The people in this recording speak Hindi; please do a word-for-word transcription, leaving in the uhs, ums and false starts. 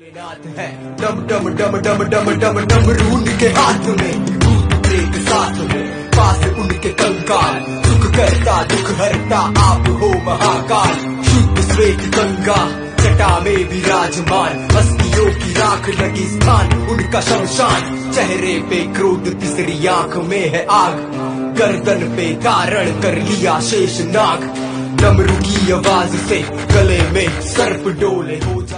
भोलेनाथ है डम डम डम डम डम डम डमरू उनके हाथ में, भूत प्रेत साथ में, पास उनके कंकाल, सुख करता दुख हरता आप हो महाकाल। शुद्ध श्वेत गंगा जटा में विराजमान, हस्तियों की राख लगी स्थान उनका शमशान। चेहरे पे क्रोध तीसरी आंख में है आग, गर्दन पे धारण कर लिया शेष नाग। डमरू की आवाज से गले में सर्प डोले हो